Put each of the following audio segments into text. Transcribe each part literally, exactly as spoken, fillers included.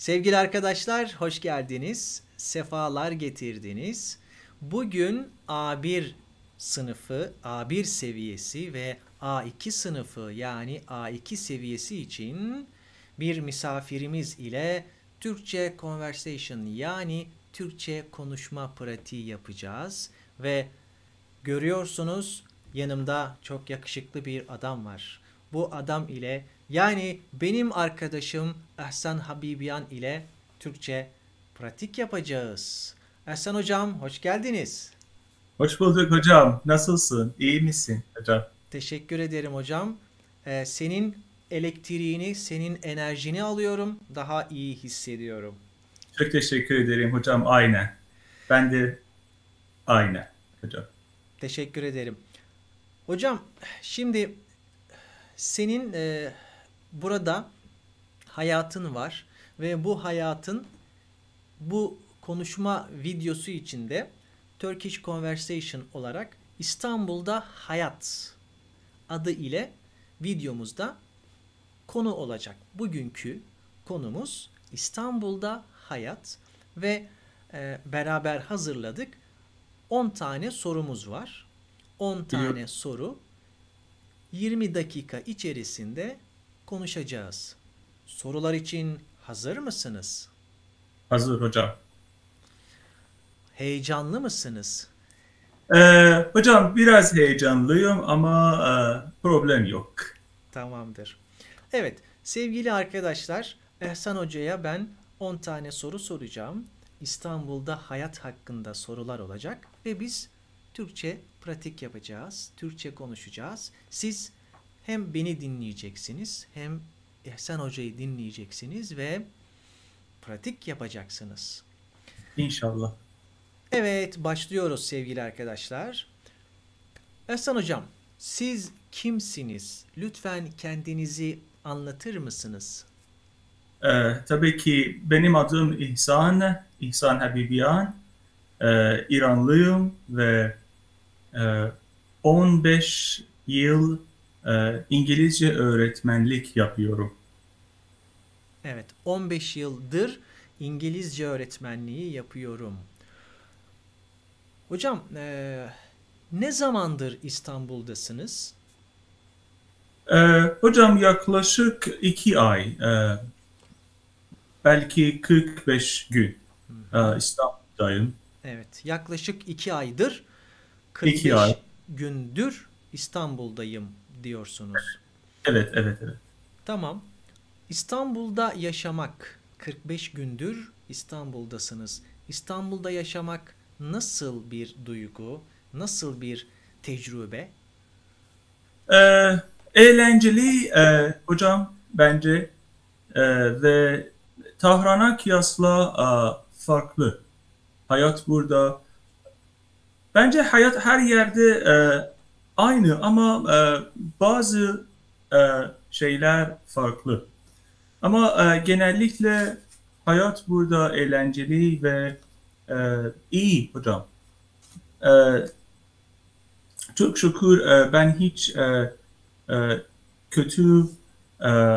Sevgili arkadaşlar, hoş geldiniz. Sefalar getirdiniz. Bugün A bir sınıfı, A bir seviyesi ve A iki sınıfı yani A iki seviyesi için bir misafirimiz ile Türkçe conversation yani Türkçe konuşma pratiği yapacağız. Ve görüyorsunuz yanımda çok yakışıklı bir adam var. Bu adam ile yani benim arkadaşım Ehsan Habibian ile Türkçe pratik yapacağız. Ehsan hocam hoş geldiniz. Hoş bulduk hocam. Nasılsın? İyi misin hocam? Teşekkür ederim hocam. Ee, senin elektriğini, senin enerjini alıyorum. Daha iyi hissediyorum. Çok teşekkür ederim hocam. Aynen. Ben de aynen hocam. Teşekkür ederim. Hocam şimdi senin e, burada hayatın var ve bu hayatın bu konuşma videosu içinde Turkish Conversation olarak İstanbul'da Hayat adı ile videomuzda konu olacak. Bugünkü konumuz İstanbul'da Hayat ve e, beraber hazırladık. on tane sorumuz var. on Biliyorum. tane soru yirmi dakika içerisinde konuşacağız. Sorular için hazır mısınız? Hazır hocam. Heyecanlı mısınız? Ee, hocam biraz heyecanlıyım ama e, problem yok. Tamamdır. Evet, sevgili arkadaşlar, Ehsan Hoca'ya ben on tane soru soracağım. İstanbul'da hayat hakkında sorular olacak ve biz Türkçe pratik yapacağız, Türkçe konuşacağız. Siz hem beni dinleyeceksiniz, hem Ehsan Hoca'yı dinleyeceksiniz ve pratik yapacaksınız. İnşallah. Evet, başlıyoruz sevgili arkadaşlar. Ehsan Hocam, siz kimsiniz? Lütfen kendinizi anlatır mısınız? Ee, tabii ki benim adım İhsan, İhsan Habibian. Ee, İranlıyım ve e, on beş yıl e, İngilizce öğretmenlik yapıyorum. Evet, on beş yıldır İngilizce öğretmenliği yapıyorum. Hocam, eee, ne zamandır İstanbul'dasınız? Ee, hocam yaklaşık iki ay, e, belki kırk beş gün e, İstanbul'dayım. Evet, yaklaşık iki aydır, İki ay. kırk beş gündür İstanbul'dayım diyorsunuz. Evet, evet, evet. Tamam. İstanbul'da yaşamak, kırk beş gündür İstanbul'dasınız. İstanbul'da yaşamak nasıl bir duygu, nasıl bir tecrübe? Ee, Eğlenceli e, hocam bence e, ve Tahran'a kıyasla e, farklı. Hayat burada. Bence hayat her yerde e, aynı ama e, bazı e, şeyler farklı. Ama e, genellikle hayat burada eğlenceli ve e, iyi hocam. E, Çok şükür e, ben hiç e, e, kötü e,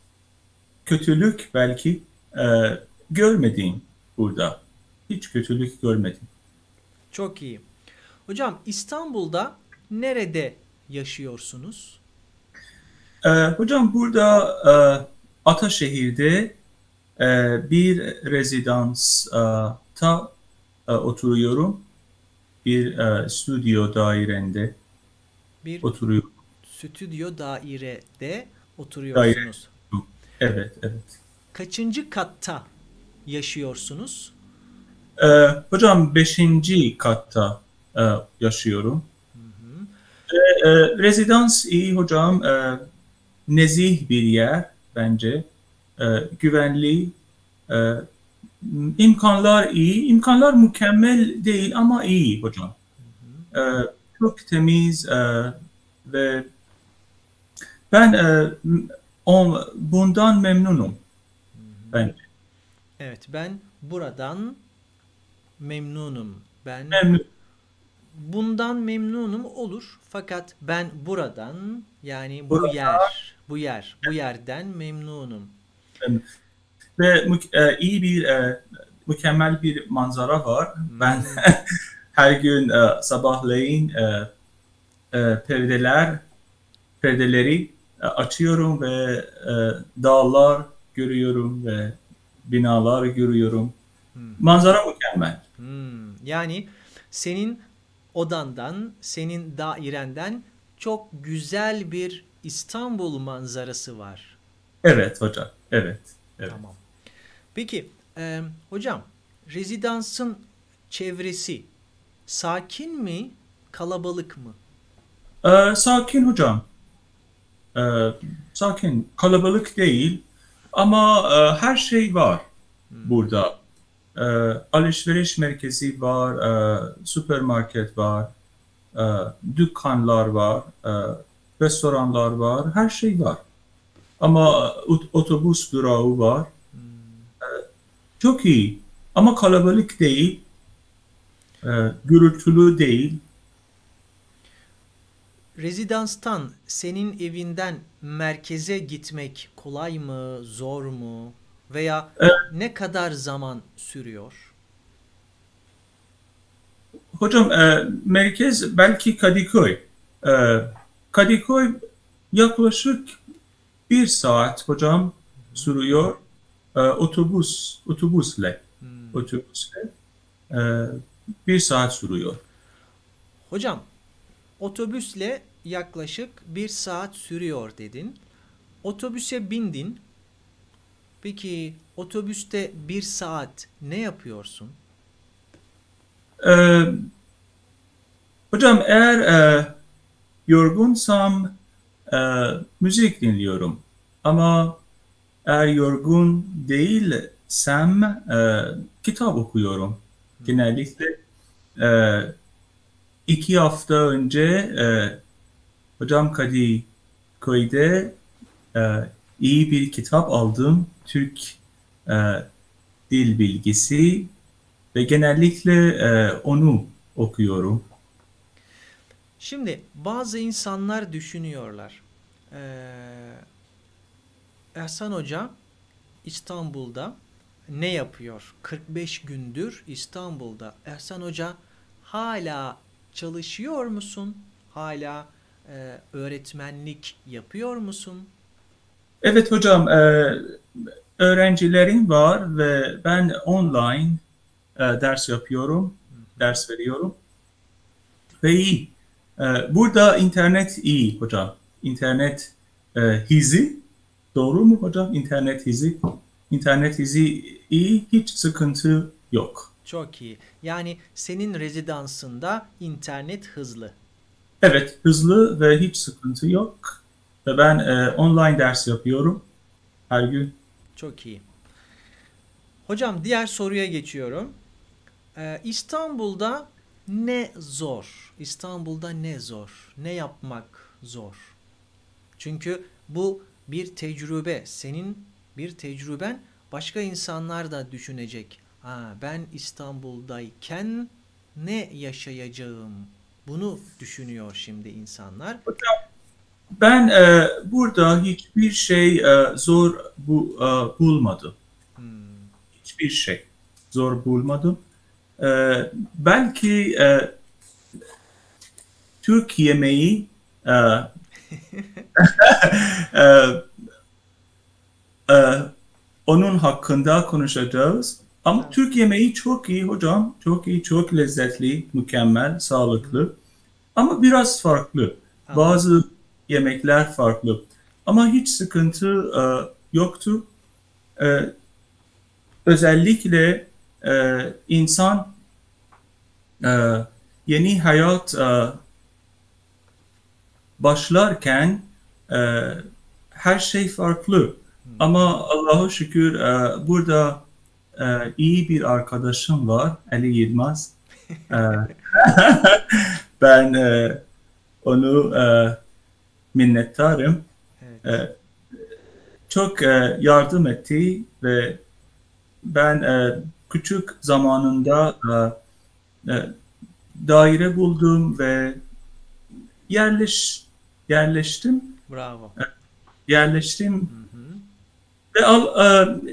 kötülük belki e, görmedim burada. Hiç kötülük görmedim. Çok iyi. Hocam İstanbul'da nerede yaşıyorsunuz? E, hocam burada e, Ataşehir'de e, bir rezidansta e, oturuyorum. Bir e, stüdyo dairende Bir oturuyorum. stüdyo dairede Daire. oturuyorsunuz. Evet, evet. Kaçıncı katta yaşıyorsunuz? E, Hocam beşinci katta e, yaşıyorum. E, Rezidans iyi hocam. E, nezih bir yer bence. E, güvenli. E, imkanlar iyi. İmkanlar mükemmel değil ama iyi hocam. E, Çok temiz e, ve ben e, on, bundan memnunum bence. Evet, ben buradan memnunum. Ben Memnun. bundan memnunum olur. Fakat ben buradan yani bu Burada yer, bu yer, bu yerden memnunum. memnun. ve mü, e, iyi bir e, mükemmel bir manzara var. Hmm. Ben her gün e, sabahleyin e, e, perdeler perdeleri e, açıyorum ve e, dağlar görüyorum ve binalar görüyorum. Hmm. Manzara mükemmel. Hmm. Yani senin odandan, senin dairenden çok güzel bir İstanbul manzarası var. Evet hocam. Evet. Evet. Tamam. Peki, e, hocam, rezidansın çevresi sakin mi, kalabalık mı? Ee, sakin hocam. Ee, sakin. Kalabalık değil. Ama e, her şey var burada. Ee, alışveriş merkezi var. E, süpermarket var. E, dükkanlar var. E, restoranlar var. Her şey var. Ama ot- otobüs durağı var. Çok iyi. Ama kalabalık değil. E, gürültülü değil. Rezidanstan, senin evinden merkeze gitmek kolay mı, zor mu? Veya E, ne kadar zaman sürüyor? hocam e, merkez belki Kadıköy. E, Kadıköy yaklaşık bir saat hocam sürüyor. E, otobüs otobüsle otobüsle e, bir saat sürüyor. Hocam, otobüsle yaklaşık bir saat sürüyor dedin. Otobüse bindin. Peki otobüste bir saat ne yapıyorsun? E, hocam eğer e, yorgunsam e, müzik dinliyorum. Ama eğer yorgun değilsem e, kitap okuyorum. Genellikle e, iki hafta önce e, hocam Kadıköy'de e, iyi bir kitap aldım. Türk e, dil bilgisi ve genellikle e, onu okuyorum. Şimdi bazı insanlar düşünüyorlar. Ee, Ehsan Hoca İstanbul'da ne yapıyor? kırk beş gündür İstanbul'da. Ehsan Hoca hala çalışıyor musun? Hala e, öğretmenlik yapıyor musun? Evet hocam, e, öğrencilerim var ve ben online e, ders yapıyorum, ders veriyorum ve iyi. E, burada internet iyi hocam. İnternet e, hızı, doğru mu hocam? İnternet hızı, internet hızı iyi, hiç sıkıntı yok. Çok iyi. Yani senin rezidansında internet hızlı. Evet, hızlı ve hiç sıkıntı yok. Ve ben e, online ders yapıyorum her gün. Çok iyi. Hocam diğer soruya geçiyorum. Ee, İstanbul'da ne zor? İstanbul'da ne zor? Ne yapmak zor? Çünkü bu bir tecrübe. Senin bir tecrüben, başka insanlar da düşünecek. Ha, ben İstanbul'dayken ne yaşayacağım? Bunu düşünüyor şimdi insanlar. Ben e, burada hiçbir şey e, zor bu, e, bulmadım. Hmm. Hiçbir şey zor bulmadım. E, belki e, Türk yemeği e, e, e, onun hakkında konuşacağız. Ama Tamam. Türk yemeği çok iyi hocam. Çok iyi, çok lezzetli, mükemmel, sağlıklı. Ama biraz farklı. Anladım. Bazı yemekler farklı. Ama hiç sıkıntı e, yoktu. E, özellikle e, insan e, yeni hayat e, başlarken e, her şey farklı. Ama Allah'a şükür e, burada e, iyi bir arkadaşım var, Ali Yılmaz. E, ben e, onu e, minnettarım. Evet. E, çok e, yardım etti ve ben e, küçük zamanında e, e, daire buldum ve yerleş yerleştim Bravo. yerleştim Hı hı. ve al, e,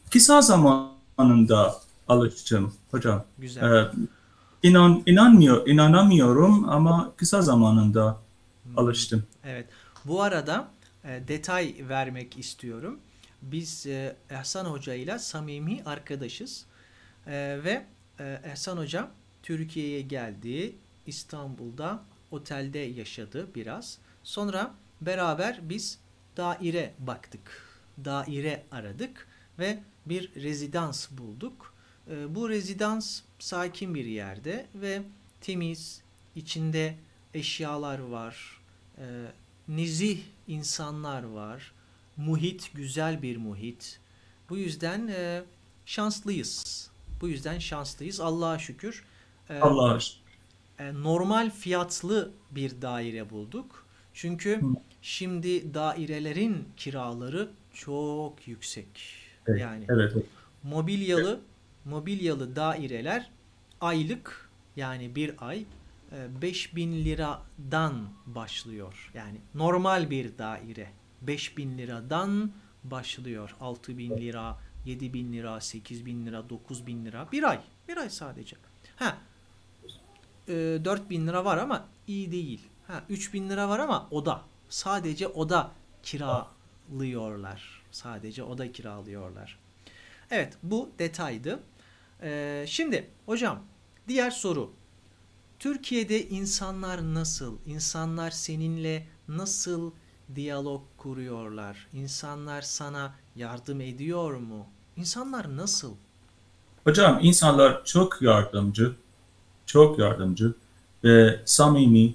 kısa zamanında alıştım hocam. Güzel. E, inan inanmıyor inanamıyorum ama kısa zamanında alıştım. Evet. Bu arada e, detay vermek istiyorum. Biz e, Ehsan Hoca ile samimi arkadaşız. E, ve e, Ehsan Hoca Türkiye'ye geldi. İstanbul'da otelde yaşadı biraz. Sonra beraber biz daire baktık. Daire aradık ve bir rezidans bulduk. E, bu rezidans sakin bir yerde ve temiz, içinde eşyalar var, e, nezih insanlar var, muhit güzel bir muhit. Bu yüzden e, şanslıyız. Bu yüzden şanslıyız. Allah'a şükür. E, Allah'a aşkına. e, normal fiyatlı bir daire bulduk. Çünkü şimdi dairelerin kiraları çok yüksek. Evet, Yani evet. mobilyalı mobilyalı daireler aylık, yani bir ay e, beş bin liradan başlıyor. Yani normal bir daire beş bin liradan başlıyor. altı bin lira, yedi bin lira, sekiz bin lira, dokuz bin lira. Bir ay. Bir ay sadece. Ha, e, dört bin lira var ama iyi değil. Ha, üç bin lira var ama oda. Sadece oda kiralıyorlar. Sadece oda kiralıyorlar. Evet, bu detaydı. Ee, şimdi hocam, diğer soru. Türkiye'de insanlar nasıl? İnsanlar seninle nasıl diyalog kuruyorlar? İnsanlar sana yardım ediyor mu? İnsanlar nasıl? Hocam insanlar çok yardımcı, çok yardımcı ve samimi,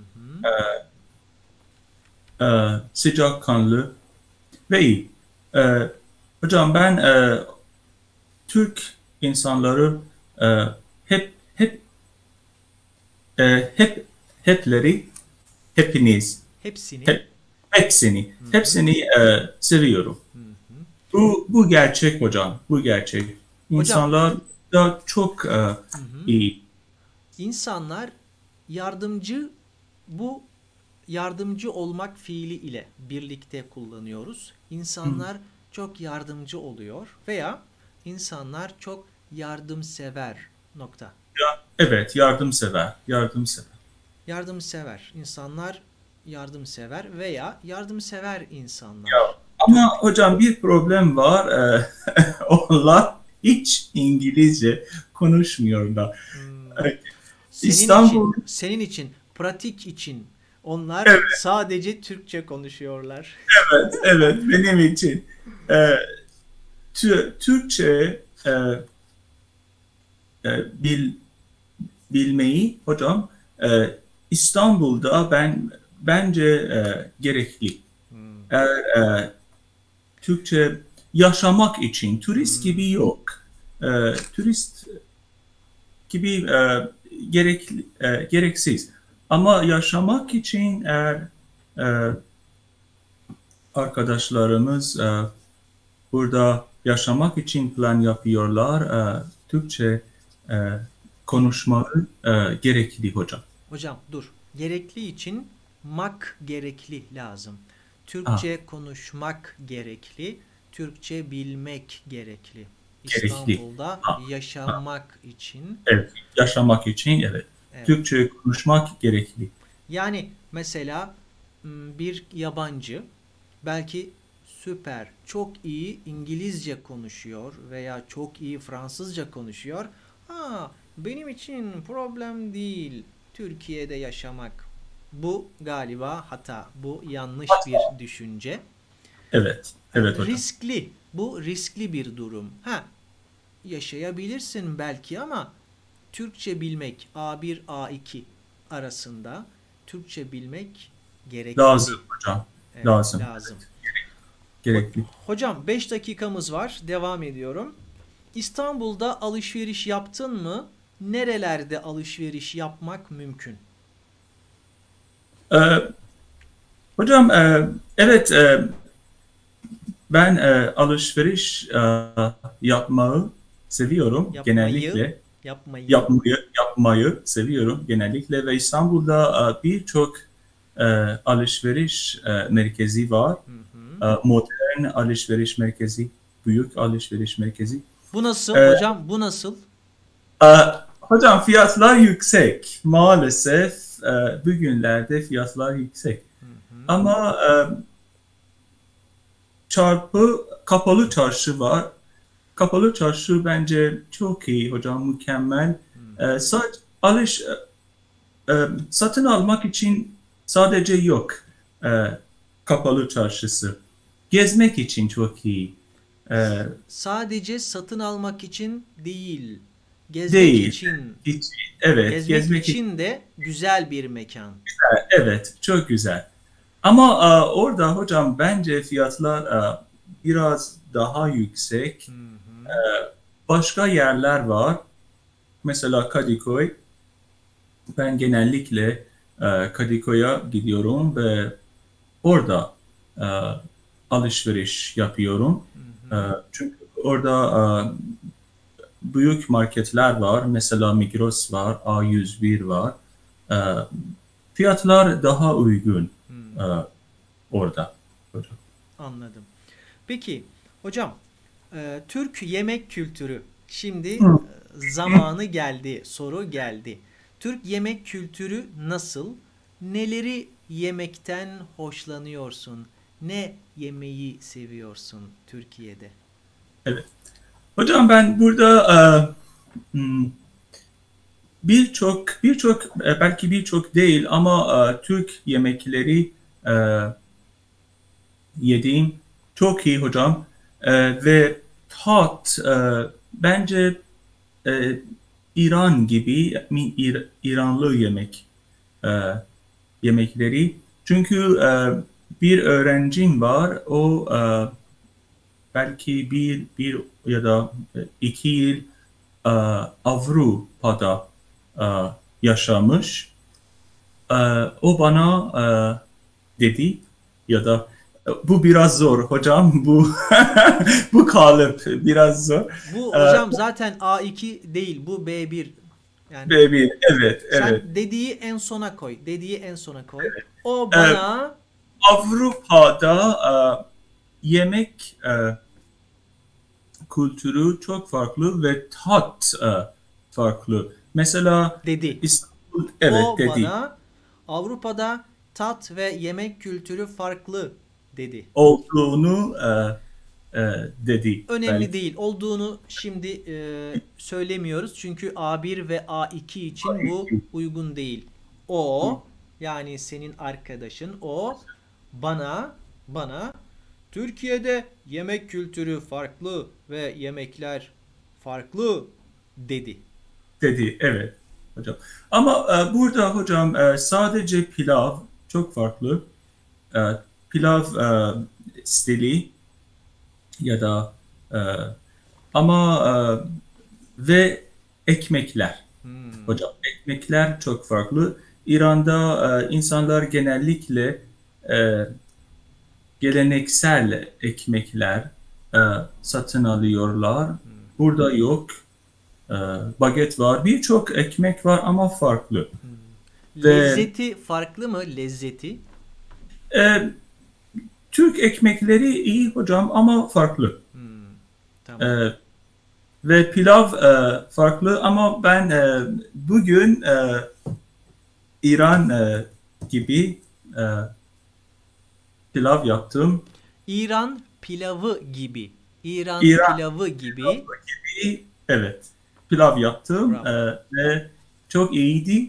e, sıcakkanlı ve iyi. E, hocam ben e, Türk insanları e, hep hep e, hep hepleri hepiniz Hepsini. hep hepsini hepsini e, seviyorum. Bu bu gerçek hocam. Bu gerçek. Hocam, İnsanlar da çok e, iyi. insanlar yardımcı, bu yardımcı olmak fiili ile birlikte kullanıyoruz. İnsanlar çok yardımcı oluyor veya insanlar çok yardımsever. Nokta. Ya, evet, yardımsever, yardımsever. Yardımsever. İnsanlar yardımsever veya yardımsever Ya, insanlar. ama hocam bir problem var. E, onlar hiç İngilizce konuşmuyorlar. Hmm. E, Senin İstanbul, için, senin için, pratik için onlar evet, sadece Türkçe konuşuyorlar. evet, evet, benim için. E, Tü- Türkçe e, e, bil, bilmeyi hocam e, İstanbul'da ben bence e, gerekli. Hmm. Eğer e, Türkçe yaşamak için turist Hmm. gibi yok. E, turist gibi e, gerekli, e, gereksiz. Ama yaşamak için eğer e, arkadaşlarımız e, burada yaşamak için plan yapıyorlar, e, Türkçe e, konuşmaları e, gerekli hocam. Hocam dur. Gerekli için mak gerekli lazım. Ha, Türkçe konuşmak gerekli. Türkçe bilmek gerekli. gerekli. İstanbul'da Ha, ha, yaşamak için. evet. Yaşamak için evet. Evet. Türkçe konuşmak gerekli. Yani mesela m, bir yabancı belki süper, çok iyi İngilizce konuşuyor veya çok iyi Fransızca konuşuyor. Ha, benim için problem değil Türkiye'de yaşamak. Bu galiba hata. Bu yanlış bir düşünce. Evet. Evet hocam. Riskli. Bu riskli bir durum. Ha, yaşayabilirsin belki ama Türkçe bilmek A bir A iki arasında Türkçe bilmek gerekli. Lazım hocam. Evet, Lazım. lazım. Gerekli. Hocam beş dakikamız var. Devam ediyorum. İstanbul'da alışveriş yaptın mı? Nerelerde alışveriş yapmak mümkün? Ee, hocam e, evet e, ben e, alışveriş e, yapmayı seviyorum Yapmayı, genellikle. yapmayı. Yapmayı yapmayı seviyorum genellikle ve İstanbul'da e, birçok e, alışveriş e, merkezi var. Hı hı. E, modern alışveriş merkezi. büyük alışveriş merkezi. Bu nasıl Ee, hocam? Bu nasıl? e, hocam fiyatlar yüksek. Maalesef e, bugünlerde fiyatlar yüksek. Hı hı. Ama e, çarpı kapalı çarşı var. Kapalı çarşı bence çok iyi hocam, mükemmel. E, sadece alış e, e, satın almak için sadece yok e, kapalı çarşısı. Gezmek için çok iyi. E, Sadece satın almak için değil, gezmek değil. için, Hiç, evet, gezmek gezmek için. için de güzel bir mekan. Evet, çok güzel. Ama e, orada hocam bence fiyatlar e, biraz daha yüksek. Hı hı. Başka yerler var. Mesela Kadıköy. Ben genellikle e, Kadıköy'e gidiyorum ve orada e, alışveriş yapıyorum. Hı E, hı. çünkü orada e, büyük marketler var. Mesela Migros var, A yüz bir var. E, fiyatlar daha uygun e, Hı. orada. Hocam. Anladım. Peki hocam, e, Türk yemek kültürü. Şimdi e, Hı. zamanı geldi, soru geldi. Türk yemek kültürü nasıl? Neleri yemekten hoşlanıyorsun? Ne yemeği seviyorsun Türkiye'de? Evet. Hocam ben burada e, hmm, birçok birçok e, belki birçok değil ama e, Türk yemekleri e, yediğim çok iyi hocam. E, ve tat e, bence e, İran gibi mi- İr- İranlı yemek e, yemekleri. Çünkü e, bir öğrencim var. O e, belki bir bir ya da iki yıl e, Avrupa'da e, yaşamış. E, o bana e, dedi ya da e, bu biraz zor hocam, bu bu kalıp biraz zor. Bu E, hocam zaten A iki değil, bu B bir. Yani baby, evet, evet. sen dediği en sona koy. Dediği en sona koy. O E, bana Avrupa'da e, yemek e, kültürü çok farklı ve tat e, farklı. Mesela dedi. İstanbul, evet O dedi, bana Avrupa'da tat ve yemek kültürü farklı dedi. olduğunu e, e, dedi Önemli belki. değil. Olduğunu şimdi e, söylemiyoruz. Çünkü A bir ve A iki için bu uygun değil. O, yani senin arkadaşın, o bana bana Türkiye'de yemek kültürü farklı ve yemekler farklı dedi. Dedi, evet hocam. Ama e, burada hocam e, sadece pilav çok farklı. E, pilav e, stili ya da e, ama e, ve ekmekler Hmm. hocam. Ekmekler çok farklı. İran'da e, insanlar genellikle e, geleneksel ekmekler e, satın alıyorlar. Burada yok. E, baget var. Birçok ekmek var ama farklı. Ve Lezzeti farklı mı? Lezzeti. e, Türk ekmekleri iyi hocam ama farklı. Hmm. E, Tamam. ve pilav e, farklı ama ben e, bugün e, İran e, gibi e, pilav yaptım. İran pilavı gibi. İran İran pilavı gibi. gibi, evet, pilav yaptım Bravo. e, ve çok iyiydi.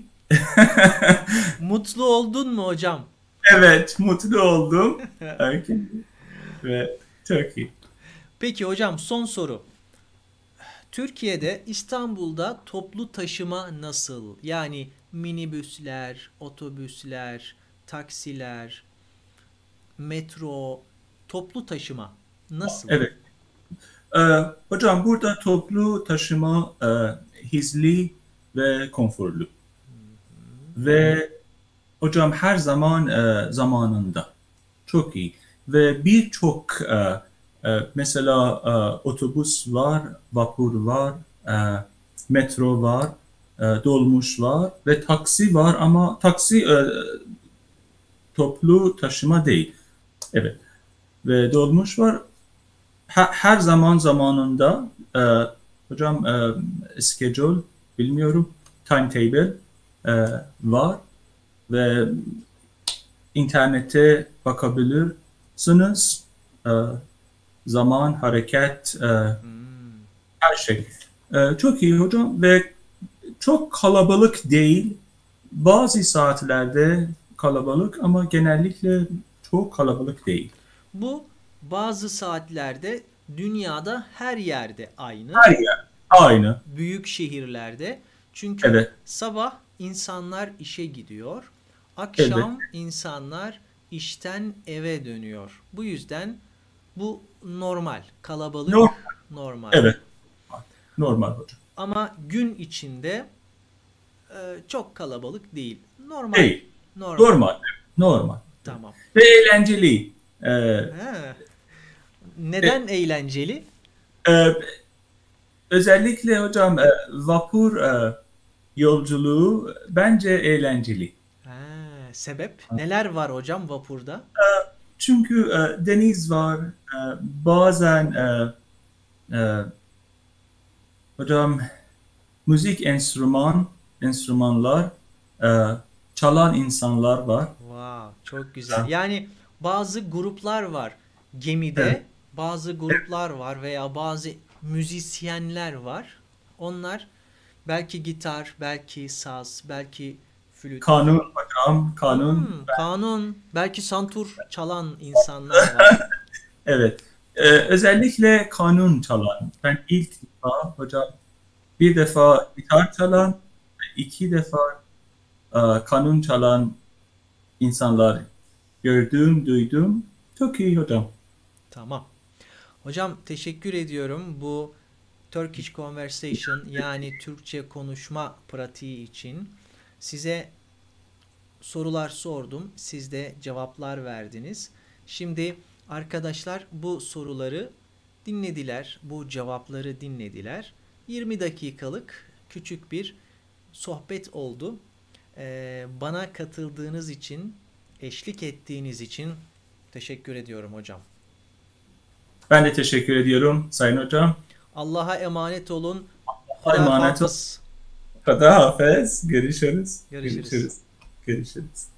Mutlu oldun mu hocam? Evet, mutlu oldum. Okay. Ve çok iyi. Peki hocam, son soru. Türkiye'de, İstanbul'da toplu taşıma nasıl? Yani minibüsler, otobüsler, taksiler, metro, toplu taşıma nasıl? Evet. E, hocam burada toplu taşıma e, hızlı ve konforlu. Ve hocam her zaman e, zamanında. Çok iyi. Ve birçok e, e, mesela e, otobüs var, vapur var, e, metro var, e, dolmuş var ve taksi var ama taksi e, toplu taşıma değil. Evet. Ve dolmuş var. her, her zaman zamanında e, hocam e, schedule bilmiyorum timetable e, var ve internete bakabilirsiniz. E, zaman, hareket, e, Hmm. her şey. E, çok iyi hocam ve çok kalabalık değil. Bazı saatlerde kalabalık ama genellikle çok kalabalık değil. Bu bazı saatlerde dünyada her yerde aynı. Her yer aynı. Büyük şehirlerde. Çünkü Evet. sabah insanlar işe gidiyor. Akşam Evet. insanlar işten eve dönüyor. Bu yüzden bu normal. Kalabalık Normal. normal. Evet. Normal hocam. Ama gün içinde e, çok kalabalık değil. Normal. Değil. Normal. Normal. Normal. Tamam. Ve eğlenceli. Ee, He. Neden eğlenceli? e, özellikle hocam e, vapur e, yolculuğu bence eğlenceli. He, sebep? Neler var hocam vapurda? Çünkü e, deniz var. E, bazen e, e, hocam müzik enstrüman enstrümanlar e, çalan insanlar var. Wow, çok güzel. Yani bazı gruplar var gemide, Evet. bazı gruplar var veya bazı müzisyenler var. Onlar belki gitar, belki saz, belki flüt, Kanun hocam, kanun. hmm, kanun, belki santur çalan insanlar var. Evet. Ee, özellikle kanun çalan. Ben ilk defa hocam bir defa gitar çalan, iki defa e, kanun çalan insanlar gördüm, duydum. Çok iyi hocam. Tamam. Hocam teşekkür ediyorum bu Turkish Conversation yani Türkçe konuşma pratiği için. Size sorular sordum. Siz de cevaplar verdiniz. Şimdi arkadaşlar bu soruları dinlediler. Bu cevapları dinlediler. yirmi dakikalık küçük bir sohbet oldu. Ee, bana katıldığınız için, eşlik ettiğiniz için teşekkür ediyorum hocam. Ben de teşekkür ediyorum Sayın Hocam. Allah'a emanet olun. Allah'a Huda emanet olun. hafız. Hafız. Görüşürüz. Görüşürüz. Görüşürüz. Görüşürüz.